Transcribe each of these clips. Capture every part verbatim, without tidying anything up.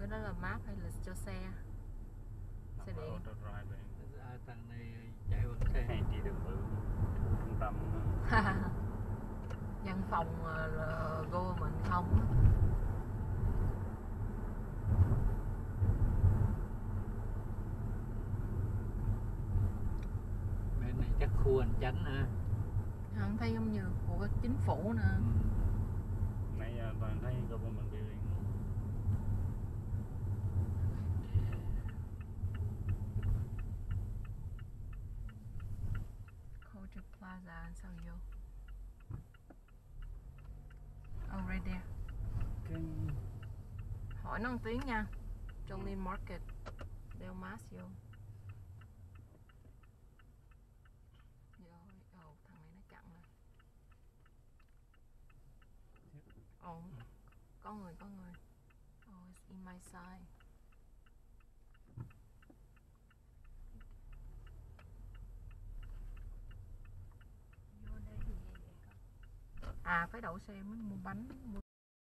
cái đó là map hay là cho xe? Xe điện. À, thằng này chạy bằng xe hay đi đường bự trung tâm. Văn phòng là government không. bên này chắc khu hành chánh nữa. Không thấy giống như của chính phủ nữa. Ừ. Nãy toàn thấy government building. Culture Plaza sao vô? Oh right there. Okay. Hỏi nó một tiếng nha. Jolene Market. Đeo mask vô. Rồi, ồ oh, thằng này nó chặn rồi. Ồ, oh, có người, có người. Oh, it's in my side. À phải đậu xe mới mua bánh mua.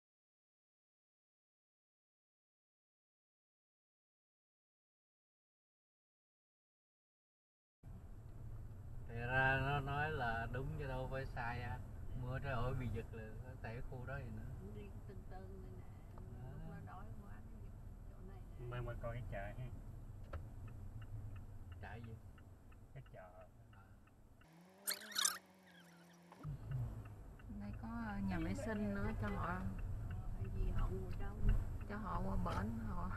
Thì ra nó nói là đúng chứ đâu phải sai á. Mưa trời ơi bị giật là nó tại khu đó gì nữa. Đi từ từ này nè, lúc nó đói quá chỗ này nè. Bên ngoài coi cái chợ ha. Chạy gì? Cái chợ. Đây có nhà vệ sinh nữa cho họ. Hay gì họ ngồi đâu. Cho họ qua bển họ.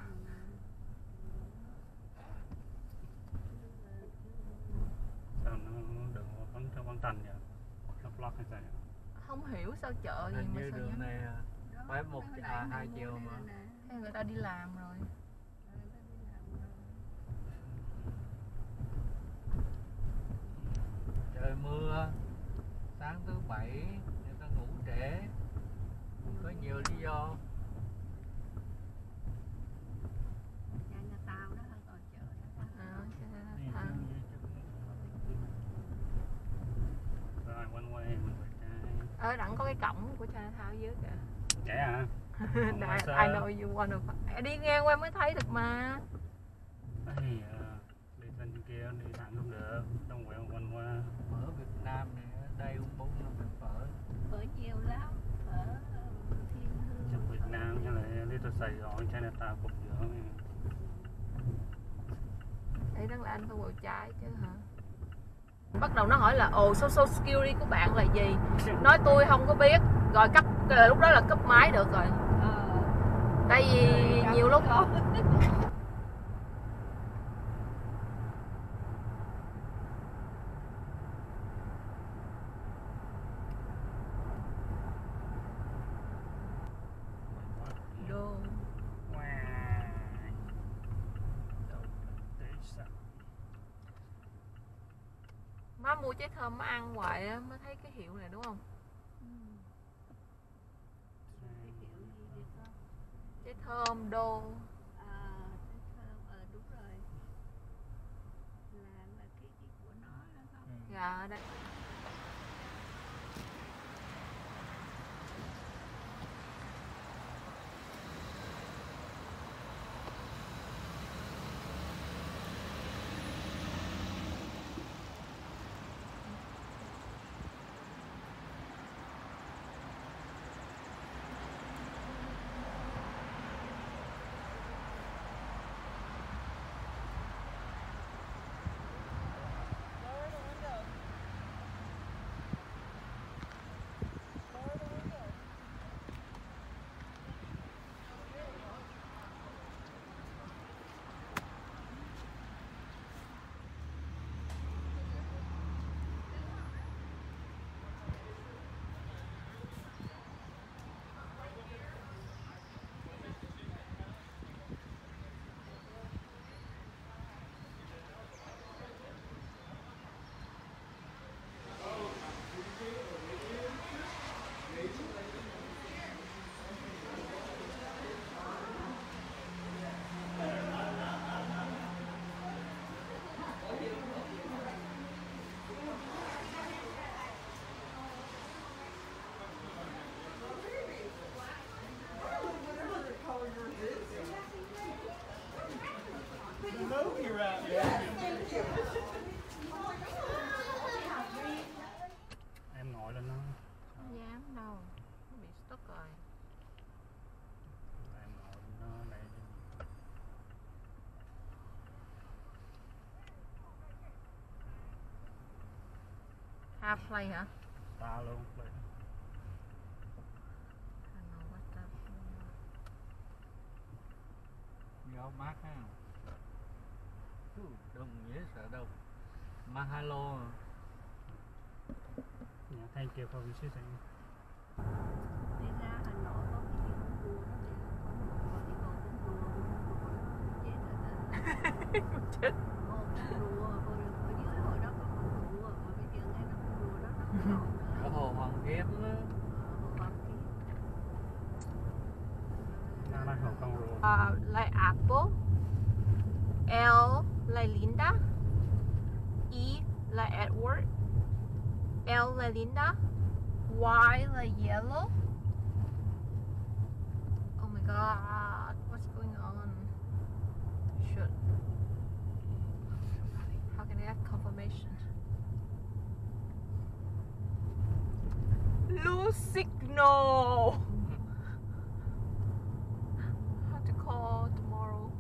Sao nó đường vẫn theo con trần vậy? Nó block hay sao? Không hiểu sao chợ gì Hình mà như sao đường nhắn. này phải một à, hai chiều mà. Hay người ta đi làm rồi. Trời mưa, sáng thứ bảy người ta ngủ trễ, có nhiều lý do. Nhà tao đó còn chợ đó. À, À. Rồi quanh quay mình phải trái. ở đặng có cái cổng của Chinatown dưới kìa. Trẻ à? I know you wanna. Đi ngang qua mới thấy được mà. Thì đi lên trên kia đi thẳng không được, trong quẹo quanh qua. Ở Việt Nam này đây cũng bốn năm phần phở. Phở nhiều lắm, phở Thiên Hương. Trong Việt Nam như là Little Sài Gòn, Chinatown cục giữa. Đây đáng là anh phải quẹo trái chứ hả? Bắt đầu nó hỏi là ồ social security của bạn là gì? Nói tôi không có biết. Rồi cấp lúc đó là cấp máy được rồi. Ờ. Tại vì nhiều lúc đô. Má mua trái thơm má ăn hoài á mới thấy cái hiệu này đúng không? Ừ. Cái kiểu gì vậy con? Trái thơm đô. À, trái thơm, ờ đúng rồi. Là là cái cái của nó đó không? Dạ đây. Star Play hả? Ta luôn vậy. Hà Nội qua Star Play. Gió mát ha. Chú, đông dễ sợ đâu. Mahalo. Yeah, thank you for visiting. Đi ra Hà Nội có cái gì cũng chùa đó thì có đi cầu cũng chùa cũng chết rồi Chết. Ồ, con rùa, hồi, hồi dưới hồi đó có con rùa, mà bây giờ ngay nó con rùa đó nó không còn nữa. Ở Hồ Hoàn Kiếm á. Ờ, Hồ Hoàn Kiếm. Nó là hồ con rùa. Uh, like Apple. L like Linda. E like Edward. L like Linda. Y like yellow. Oh my god, what's going on? Should. How can I get confirmation? Lose signal. Have to call tomorrow.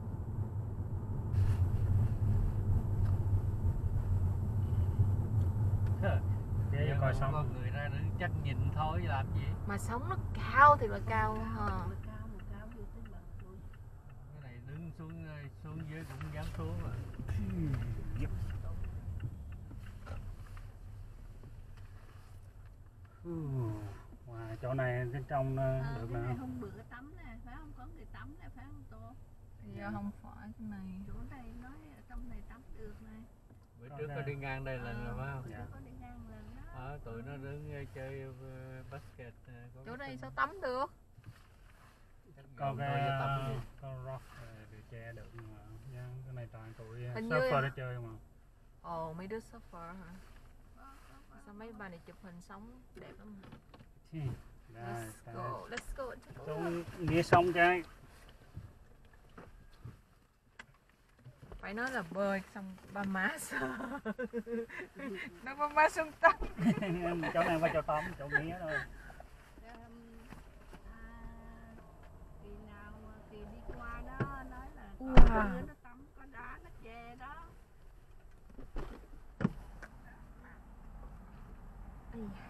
Ghé Giờ coi không xong. có người ra đứng chắc nhìn thôi làm gì. Mà sóng nó cao thì là cao Cao, hả? mà cao, mà cao vô tới bờ luôn. Cái này đứng xuống xuống dưới cũng dám xuống à. Yep. Uh, wow, chỗ này cái trong Ờ, được cái nè. này hôm bữa tắm nè, phải không? Có người tắm nè, phải không Tô? Giờ không phải cái này. Chỗ này nói ở trong này tắm được này. Bữa Có trước có ra. đi ngang đây lần rồi phải không? Bữa Dạ. trước có đi ngang lần đó. Ờ, tụi nó đứng ờ, chơi ờ, basket. ờ, có Chỗ cái đây sân- sao tắm được? chắc Có gần cái thôi cho tắm đi. có rock rồi để che được mà. Nha, cái này toàn tụi Hình như- surfer để chơi mà. Ồ, mấy đứa surfer hả? Có, có, có. Sao mấy bà này chụp hình sống đẹp lắm. Chi. Đây, Let's đây. go, let's go. Xuống nghĩa xong cái. Phải nói là bơi xong ba má sợ. Nó ba má xuống tắm. Chỗ này qua chỗ tắm, chỗ nghĩa thôi. Um, à, kỳ nào mà kỳ đi qua đó nói là có Wow. đứa nó tắm có đá nó che đó. Ây da.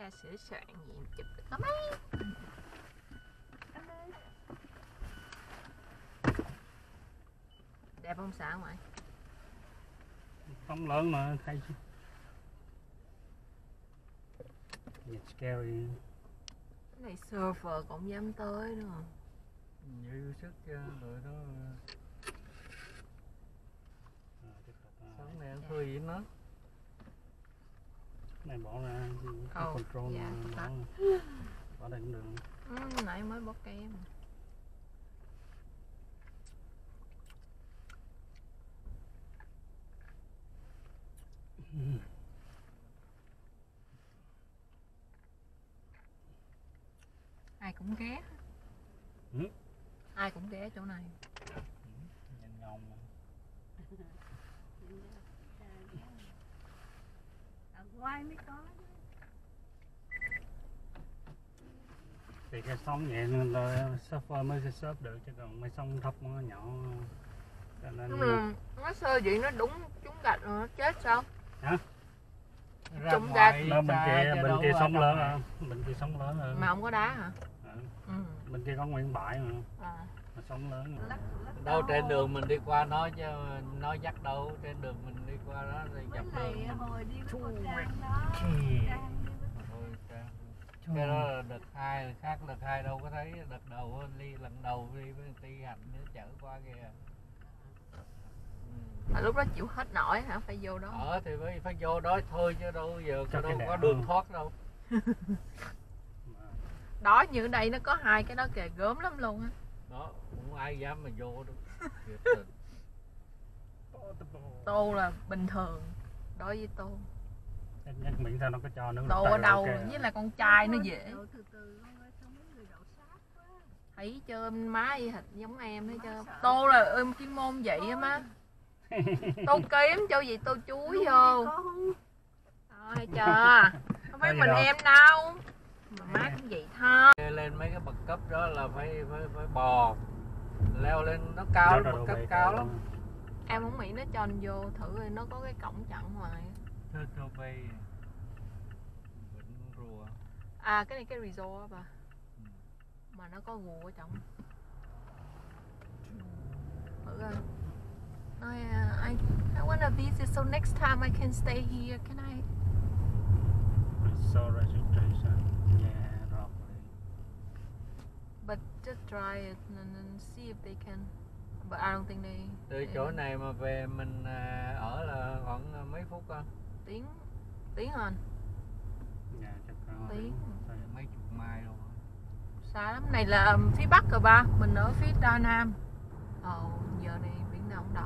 ra sửa soạn gì chụp được có mấy. Đẹp không xã ngoại? Không lớn mà thấy chứ. Nhìn scary. Cái này server cũng dám tới nữa. Dư sức cho tụi nó À, tiếp tục, à, sống này ăn thui gì nó. này bỏ ra cái Ồ, control dạ, bỏ, tắt. bỏ đây cũng được. Ừ, nãy mới bóc kem. Ai cũng ghé. Ừ. Ai cũng ghé chỗ này. Nhanh nhông mà. Ở ngoài mới có. Thì cái sóng nhẹ nên là surfer mới surf được, chứ còn mấy sóng thấp nó nhỏ cho nên Nhưng mà nó sơ vậy nó đúng trúng gạch rồi nó chết sao? hả? Ra Trúng ngoài Nó bên xa kia chứ bên đâu kia ở sóng trong lớn này. hơn, bên kia sóng lớn hơn. Mà không có đá hả? Ừ. Ừ. Bên kia có nguyên bãi mà, À. mà sóng lớn mà. Lắc, lắc Đâu đầu. trên đường mình đi qua nó chứ nó dắt đâu, trên đường mình đi qua đó thì Với dọc lại đường mình hồi đi với Chu con Trang mày. đó. Chì. Trang đi với thôi ra. Cái đó là đợt hai, khác đợt hai đâu có thấy, đợt đầu đi lần đầu đi với ti hành nó chở qua kìa. Ừ. À, lúc đó chịu hết nổi hả? Phải vô đó. Ở thì phải phải vô đó thôi chứ đâu giờ Cho đâu cái có đèn đường không? thoát đâu. Mà Đó như ở đây nó có hai cái đó kìa gớm lắm luôn á. Đó không ai dám mà vô đâu. Thiệt tình. Tô là bình thường đối với Tô. Nhất, nhất miễn sao nó có cho nước Tô lọc ở tay đâu ok với rồi. lại con trai nó dễ. Đậu từ từ luôn ơi, sao mấy người đậu sát quá. Thấy trơn má y hệt giống em thấy Má chưa? sợ. Tô là ôm chuyên môn vậy á má. Tô kiếm cho gì Tô chuối Luôn vô. đi con. Đó, thấy chưa? Không phải Có gì mình đâu. em đâu. Mà má cũng vậy thôi. Lên mấy cái bậc cấp đó là phải phải phải bò leo lên nó cao Cho lắm, nó bậc đồ cấp bể cao cả lắm. luôn. Em không nghĩ nó cho anh vô thử rồi nó có cái cổng chặn ngoài. Thơ thơ bay Vĩnh Rùa. À cái này cái resort á bà. Ừ. Mà nó có gù ở trong. Thử coi. Nói uh, I I wanna visit so next time I can stay here. Can I? So registration. Yeah, probably. But just try it and, and see if they can. But I don't think they. Từ they- chỗ này mà về mình à, ở là khoảng à, mấy phút con? Tiếng tiếng hơn. Dạ, chắc có. Tiếng. Mấy chục mai luôn. Xa lắm. Này là um, phía bắc rồi ba. Mình ở phía tây nam. Ồ, giờ này biển nào cũng động.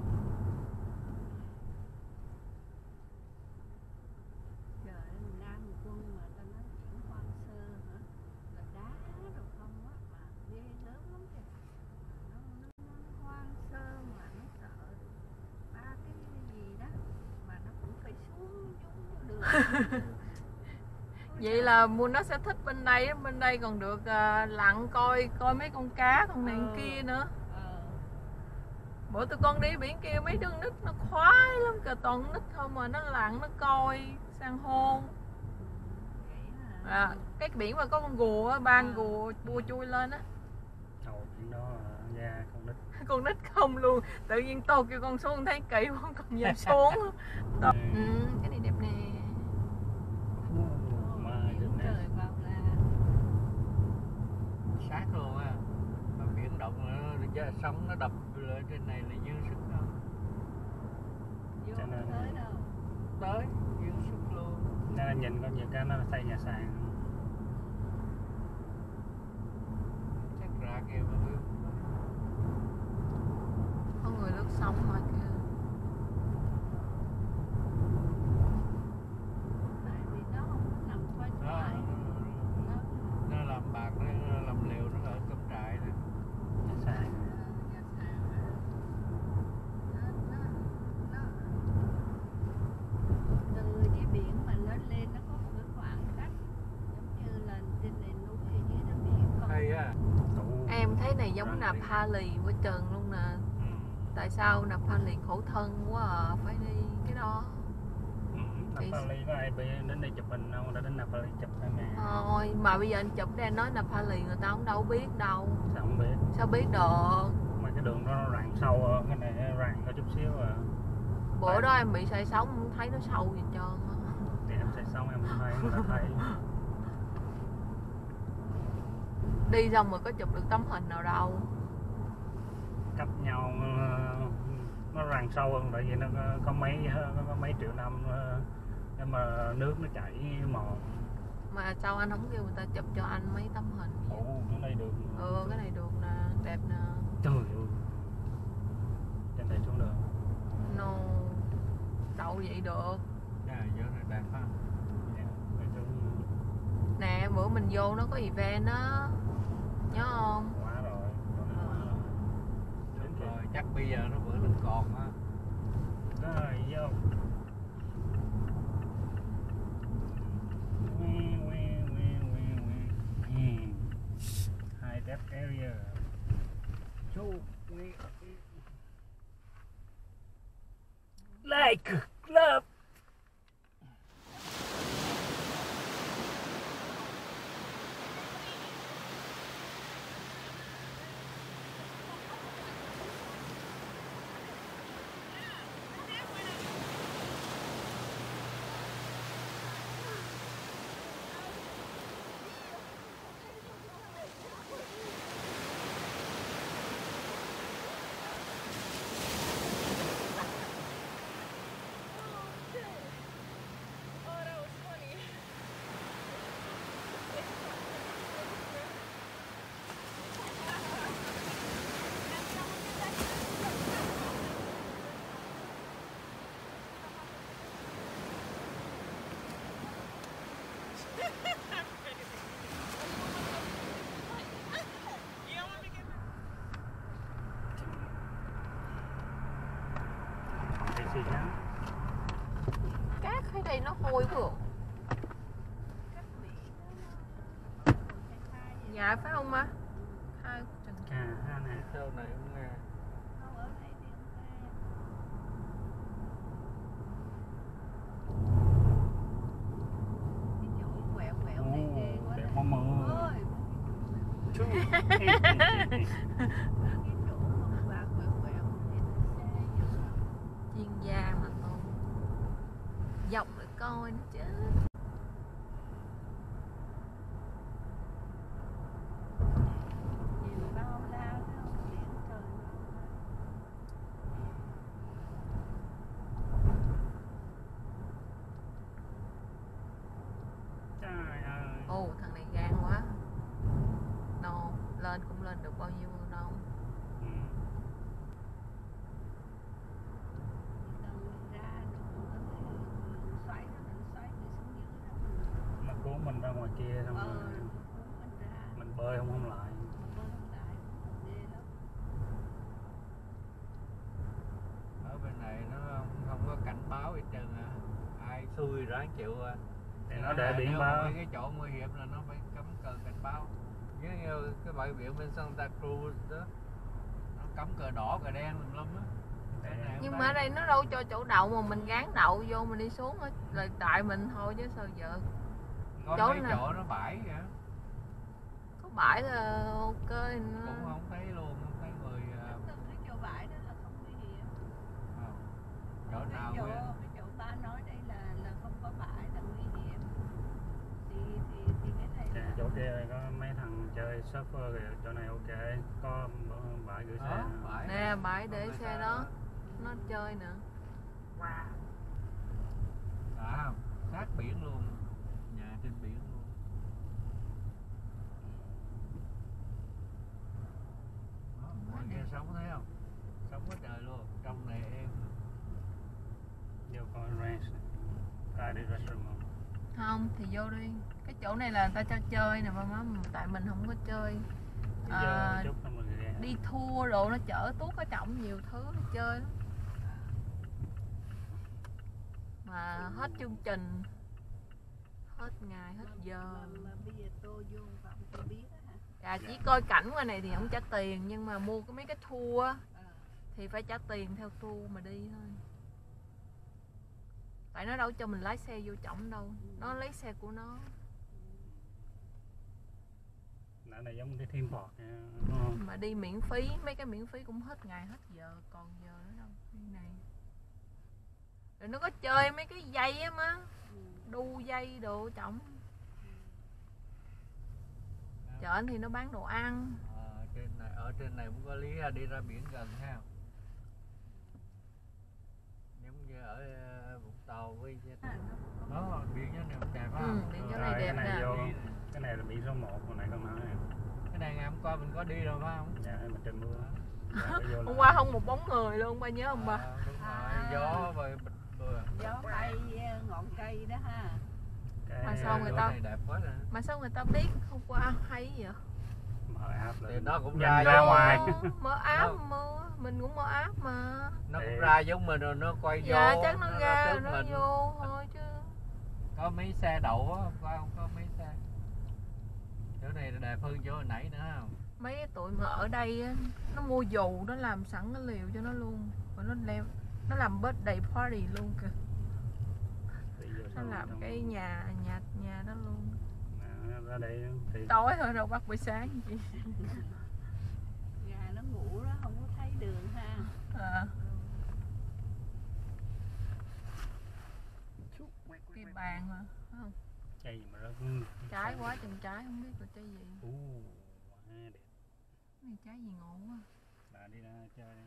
Trời ơi, Nam Quân mà ta nói chuyện hoang sơ hả? Là đá rồi không á, mà ghê lớn lắm kìa. Nó, nó, nó hoang sơ mà nó sợ ba cái gì đó mà nó cũng phải xuống xuống đường. Vậy là mua nó sẽ thích bên đây, bên đây còn được uh, lặn coi coi mấy con cá con này con Ừ. kia nữa. Ờ. Bữa tụi con đi biển kia mấy đứa nít nó khoái lắm, cả toàn nít không mà nó lặn nó coi san hô. Vậy hả? À, cái biển mà có con gùa á, ban À. gùa bua chui lên á. Ồ, chuyện đó là da con nít. Con nít không luôn, tự nhiên Tô kêu con xuống thấy kỳ con còn dám xuống. Tô... ừ, cái này đẹp nè. Mà Biển trời bao la. Sát luôn á. Nó biển động nó chứ sóng nó đập lên trên này là dư sức đâu. Vô Cho không nên- tới đâu. Tới dư sức luôn. nên là nhìn có nhiều cái nó xây nhà sàn. Chắc ra kia mới biết. Có người lướt sóng mà kìa. Tại vì nó không có nằm khoai Đó, thoải. Nó nó làm bạc nó làm liều nó ở cắm trại này. Nhà sàn. nhà sàn mà. Nó nó nó từ dưới biển mà lớn lên nó có một cái khoảng cách giống như là trên nền núi ở dưới nó biển còn Hay á. Tủ. Em thấy này giống Napali quá trơn luôn nè. Ừ. Tại sao Napali khổ thân quá à, phải đi cái đó. Ừ, Napoli có ai bị đến đây chụp hình đâu, đã đến Napoli chụp thôi mà. Thôi mà bây giờ anh chụp để anh nói Napoli người ta cũng đâu biết đâu. Sao không biết? Sao biết được? Mà cái đường đó nó rạn sâu à, cái này rạn có chút xíu à. Bữa Tại... đó em bị say sóng không thấy nó sâu gì trơn á. Thì em say sóng em không thấy, người ta thấy. Đi xong rồi có chụp được tấm hình nào đâu. Cách nhau nó rạn sâu hơn, tại vì nó có mấy nó có mấy triệu năm nhưng mà nước nó chảy mòn. Mà sao anh không kêu người ta chụp cho anh mấy tấm hình? Ồ, cái này được. Ừ, cái này được nè, đẹp nè. Trời ơi. Trên đây xuống đường. No. Đậu vậy được. Dạ, vô này đẹp ha. Nè, bữa mình vô nó có event á. Nhớ không? Quá rồi. Đúng rồi, chắc bây giờ nó bữa lên còn á. Rồi, vô. High depth area. So we like club. Cát thấy đây nó hôi quá. Dạ phải không má? Hai chừng. À, ha nè. Sau này cũng nghe. Đẹp mơ mơ. Chuyên gia mà thôi. Dọc để coi nữa chứ. Ồ, thằng này gan quá. No, lên cũng lên được bao nhiêu đâu. Ừ. Nó cuốn mình ra ngoài kia xong rồi mình bơi không không lại. Ở bên này nó không, không có cảnh báo hết trơn à. Ai xui ráng chịu à. Thì nó để biển báo. Mấy cái chỗ nguy hiểm là nó phải cắm cờ cảnh báo. Giống như cái bãi biển bên Santa Cruz đó, nó cắm cờ đỏ cờ đen lắm á. Nhưng mà ở đây nó đâu cho chỗ đậu mà mình gán đậu vô mình đi xuống á, là tại mình thôi chứ sao giờ. Có chỗ mấy này chỗ nó bãi vậy. Có bãi là ok nó... Cũng không thấy luôn, không thấy người. Cái chỗ bãi đó là không nguy hiểm. À, chỗ cái nào chỗ, vậy? cái chỗ ba nói đây là là không có bãi là nguy hiểm. Thì thì thì cái này Dạ, là... chỗ kia có mấy thằng chơi surfer kìa, chỗ này ok, có bãi gửi xe. Bãi Nè, bãi để xe đó, nó chơi nữa. Wow. À, sát biển luôn, nhà trên biển luôn. Đó, ngoài kia sống thấy không? Sống quá trời luôn, trong này em. Vô coi ranch này, có ai đi restroom không? Không thì vô đi. Cái chỗ này là người ta cho chơi nè ba má, tại mình không có chơi. À, chút xong rồi ra. đi tour đồ nó chở tuốt ở trọng nhiều thứ nó chơi lắm. Mà hết chương trình, hết ngày, hết giờ. Mà, mà bây giờ tôi vô vào tôi biết á hả? Dạ, chỉ coi cảnh qua này thì không trả tiền, nhưng mà mua cái mấy cái tour á, À. thì phải trả tiền theo tour mà đi thôi. Tại tại nó đâu cho mình lái xe vô trọng đâu, nó lấy xe của nó. Nó là giống cái thiên phọt nha, đúng không? Mà đi miễn phí, mấy cái miễn phí cũng hết ngày hết giờ, còn giờ nữa đâu. Đi này rồi nó có chơi mấy cái dây á má, đu dây đồ trọng. Chợ anh thì nó bán đồ ăn. Ờ, trên này, ở trên này cũng có lý đi ra biển gần ha, giống như ở uh, Vũng Tàu với đó, biển chỗ này cũng đẹp ha. Ừ, biển chỗ Rồi, này cái đẹp này nè. vô, cái này là biển số một, hồi nãy con nói nè. Cái này ngày hôm qua mình có đi rồi phải không? Dạ, mà trời mưa. Dạ, đi vô Hôm lại. qua không một bóng người luôn, ba nhớ không ba? À, đúng rồi, gió rồi bịch bừa. gió bay ngọn cây đó ha. Cái, Mà sao người Chỗ ta- này đẹp quá nè. Mà sao người ta biết hôm qua hay vậy? mở app Thì lên. nó cũng Nhìn ra ra vô- ngoài. Ờ, mở app Nó- mà, mình cũng mở app mà. Nó Thì- cũng ra giống mình rồi nó quay Dạ vô. chắc nó ra trước nó mình. vô thôi chứ. Có mấy xe đậu á, hôm qua không có mấy xe. Chỗ này là đẹp hơn chỗ hồi nãy nữa không? Mấy cái tụi mà ở đây á, nó mua dù nó làm sẵn cái liều cho nó luôn, rồi nó leo nó làm birthday party luôn kìa, Đi vô nó xong làm xong- cái nhà nhà nhà đó luôn. À, ra đây thì Tối thôi đâu bắt buổi sáng gì. Gà nó ngủ đó không có thấy đường ha. À, cái bàn mà phải không? cây gì mà rớt Trái quá chừng trái không biết là trái gì. Ú, quá đẹp. Cái này trái gì ngộ quá. Bà đi ra chơi đi.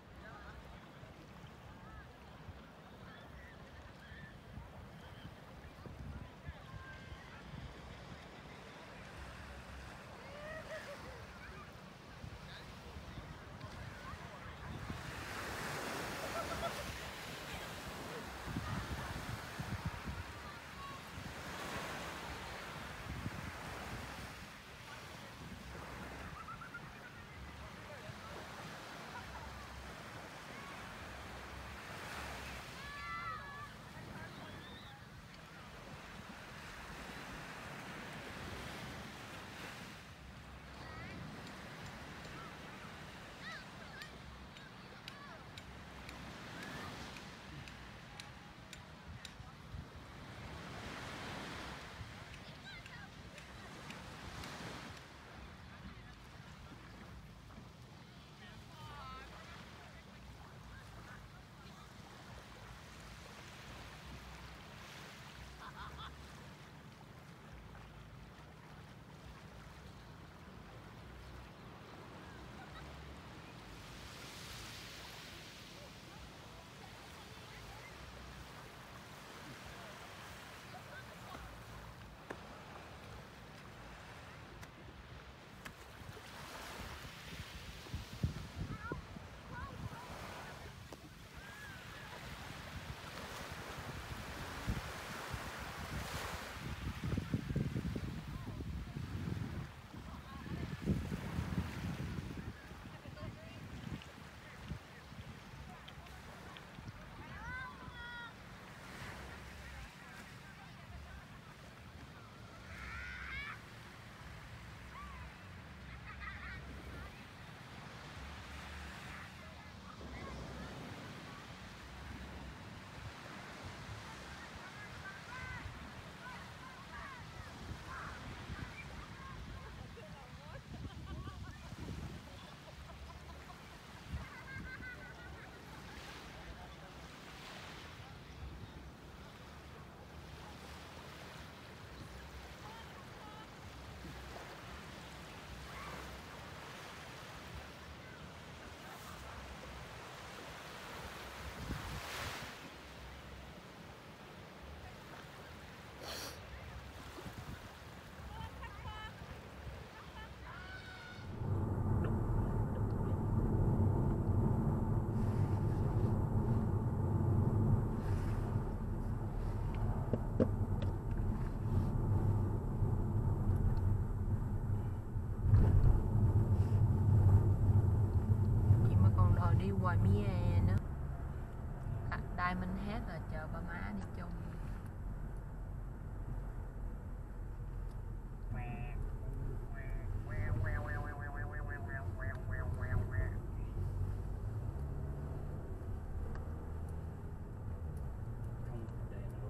ngoài Mie nữa. À, Diamond Head là chờ ba má đi chung. Không để nó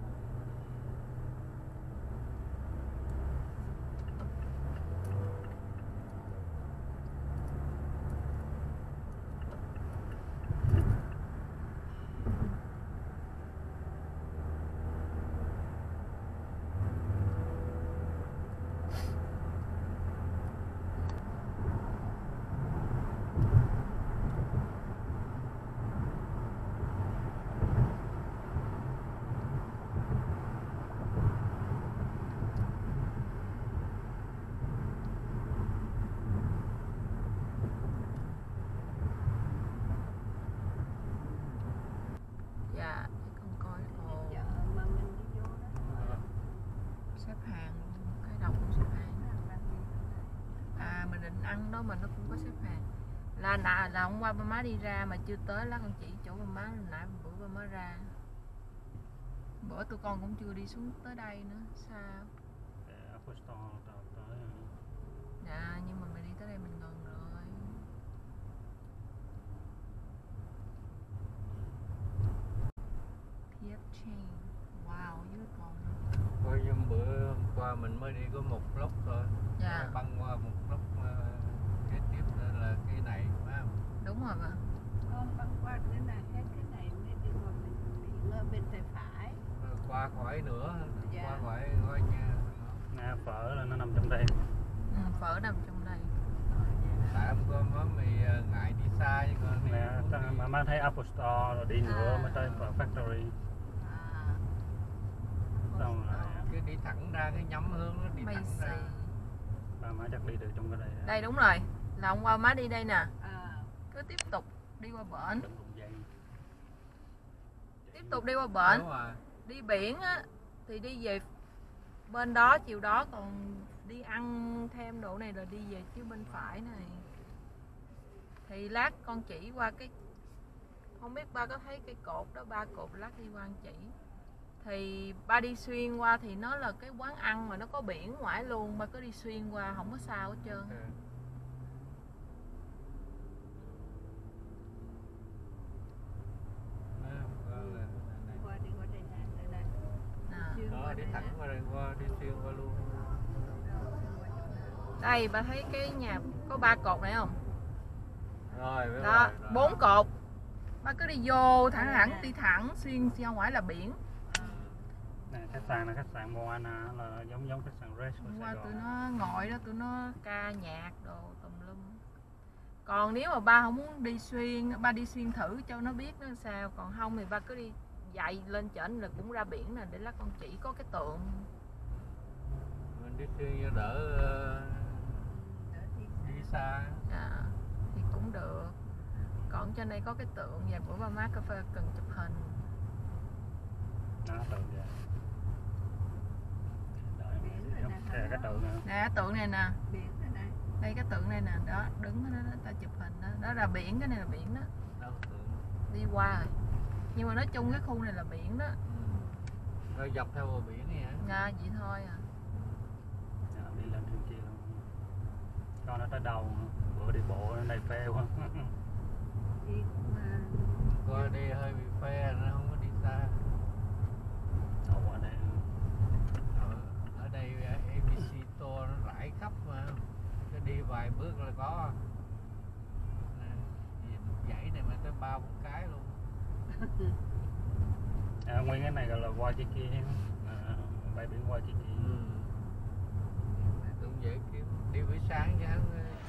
ăn đó mà nó cũng có xếp hàng. Là nà, là hôm qua ba má đi ra mà chưa tới, lá con chỉ chỗ ba má nãy bữa ba má ra. Bữa tụi con cũng chưa đi xuống tới đây nữa, sao? Để Apple Store tới tới. Dạ, nhưng mà mình đi tới đây mình gần rồi. pê ép Chain. Wow, dưới còn nữa. Coi như bữa hôm qua mình mới đi có một lúc thôi. Dạ. Rồi băng qua một lúc uh, kế tiếp nên là cái này phải không? Đúng rồi mà. Con băng qua cái này hết cái này mới đi qua bên nghỉ ngơi bên tay phải. Rồi qua khỏi nữa, Dạ. qua khỏi coi nha. Nè, phở là nó nằm trong đây. Ừ, phở nằm trong đây. Tại hôm qua má mì uh, ngại đi xa chứ còn Nè, muốn ta- đi- mà má thấy Apple Store rồi đi nữa À. mới tới phở Factory. À. Xong rồi cái đi thẳng ra cái nhắm hướng nó đi Mày thẳng xì. ra. ba má chắc đi được trong cái đây. Đây đúng rồi. Là hôm qua má đi đây nè. À. Cứ tiếp tục đi qua bển. Đừng đụng dây. Tiếp tục đi qua bển. Đúng rồi. Đi biển á thì đi về bên đó chiều đó, còn đi ăn thêm độ này là đi về phía bên phải này. Thì lát con chỉ qua cái, không biết ba có thấy cái cột đó, ba cột lát đi qua con chỉ. Thì ba đi xuyên qua thì nó là cái quán ăn mà nó có biển ngoài luôn, ba cứ đi xuyên qua không có sao hết trơn. Ừ. Đó, qua là- Qua đi qua đây nè, đây nè. À. Xuyên Đó, qua đi đây thẳng nè. qua đây, qua đi xuyên qua luôn. Rồi, xuyên qua chỗ này. Đây ba thấy cái nhà có ba cột này không? Rồi, biết Đó, rồi, rồi. bốn cột. Ba cứ đi vô thẳng thẳng đi thẳng xuyên ra ngoài là biển. Nè, khách sạn là khách sạn Moana, là giống giống khách sạn Red của Hôm Sài qua tụi Gòn. nó ngồi đó, tụi nó ca nhạc đồ tùm lum. Còn nếu mà ba không muốn đi xuyên, ba đi xuyên thử cho nó biết nó sao. Còn không thì ba cứ đi dậy lên trển là cũng ra biển nè, để lát con chỉ có cái tượng. Mình đi xuyên cho đỡ ờ, Đỡ đi đi xa. À, thì cũng được. Còn trên đây có cái tượng, và bữa ba má cà phê cần chụp hình. Đó, tượng kìa. Đợi Biển mình rồi đi nè, Kìa, cái tượng nè. Nè tượng này nè, biển rồi nè. đây cái tượng này nè, đó đứng ở đó, đó ta chụp hình đó. Đó là biển, cái này là biển đó. Đâu tưởng. Đi qua rồi. Nhưng mà nói chung cái khu này là biển đó. Ừ. Rồi dọc theo bờ biển này hả? Nha, vậy thôi à. Dạ, đi lên trên kia luôn. Con nó tới đầu, bữa đi bộ ở đây phê quá. Đi mà Coi đi hơi bị phe, nó không có đi xa. Đầu ở đây. Ở, ở đây a bê xê Store nó rải khắp mà. Cứ đi vài bước là có. Nè, gì dãy này mà tới ba bốn cái luôn. À, nguyên cái này gọi là Waikiki, à, bãi biển Waikiki. Ừ. Cũng dễ kiếm. Đi buổi sáng chứ hắn